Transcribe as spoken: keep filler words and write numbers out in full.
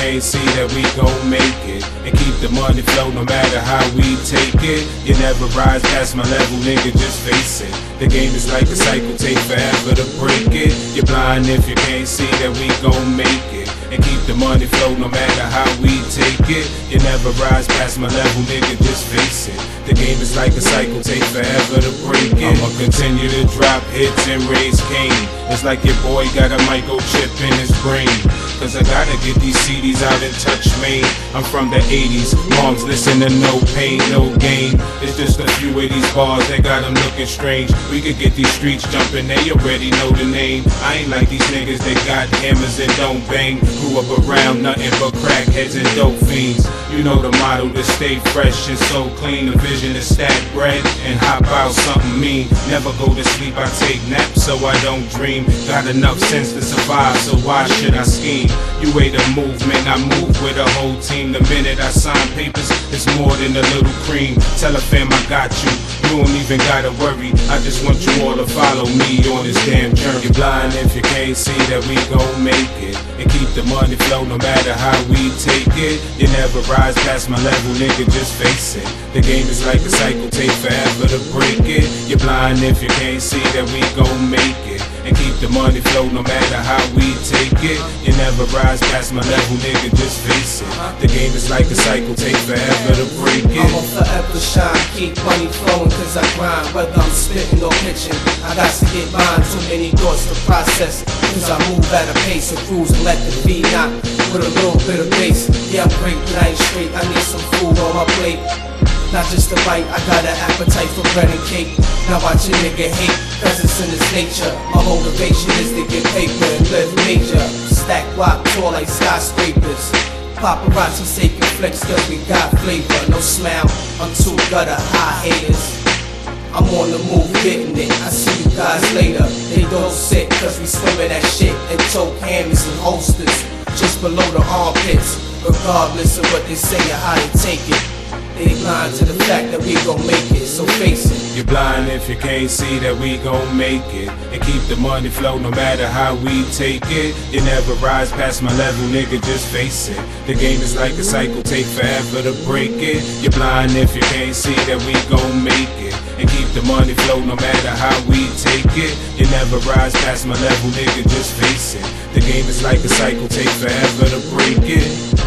can't see that we gon' make it, and keep the money flow no matter how we take it. You never rise past my level, nigga, just face it. The game is like a cycle, take forever to break it. You're blind if you can't see that we gon' make it, and keep the money flow no matter how we take it. You never rise past my level, nigga, just face it. The game is like a cycle, take forever to break it. I'ma continue to drop hits and raise Cain. It's like your boy got a microchip in his brain, cause I gotta get these C Ds out and touch Maine. I'm from the eighties, moms listen to No Pain, No Gain. It's just a few of these bars that got them looking strange. We could get these streets jumping, they already know the name. I ain't like these niggas that got hammers and don't bang. Grew up around nothing but crackheads and dope fiends. You know the motto, to stay fresh and so clean. The vision is stack bread and hop out something mean. Never go to sleep, I take naps so I don't dream. Got enough sense to survive, so why should I scheme? You ain't a movement, I move with a whole team. The minute I sign papers, it's more than a little cream. Tell a fam I got you, you don't even gotta worry. I just want you all to follow me on this damn journey. You're blind if you can't see that we gon' make it, and keep the money flow no matter how we take it. You never rise past my level, nigga, just face it. The game is like a cycle, take forever to break it. You're blind if you can't see that we gon' make it, and keep the money flow no matter how we take it. You never rise past my level, nigga, just face it. The game is like a cycle, take forever to break it. I'ma forever shine, keep money flowing cause I grind. Whether I'm spitting or pitching, I got to get mine. Too many thoughts to process, cause I move at a pace and cruise and let the beat knock with a little bit of bass. Yeah, I'm great, but I ain't straight, I need some food on my plate. Not just a bite, I got an appetite for bread and cake. Now watch a nigga hate, cause it's in his nature. My motivation is to get paper and live major. Stack wop tall like skyscrapers. Paparazzi taking flicks cause we got flavor. No smile, I'm too gutter, high haters. I'm on the move getting it, I see you guys later. They don't sit cause we swimming that shit and tote hammers and holsters just below the armpits. Regardless of what they say or how they take it, they blind to the fact that we gon' make it, so face it. You're blind if you can't see that we gon' make it, and keep the money flow no matter how we take it. You never rise past my level, nigga, just face it. The game is like a cycle, take forever to break it. You're blind if you can't see that we gon' make it, and keep the money flow no matter how we take it. You never rise past my level, nigga, just face it. The game is like a cycle, take forever to break it.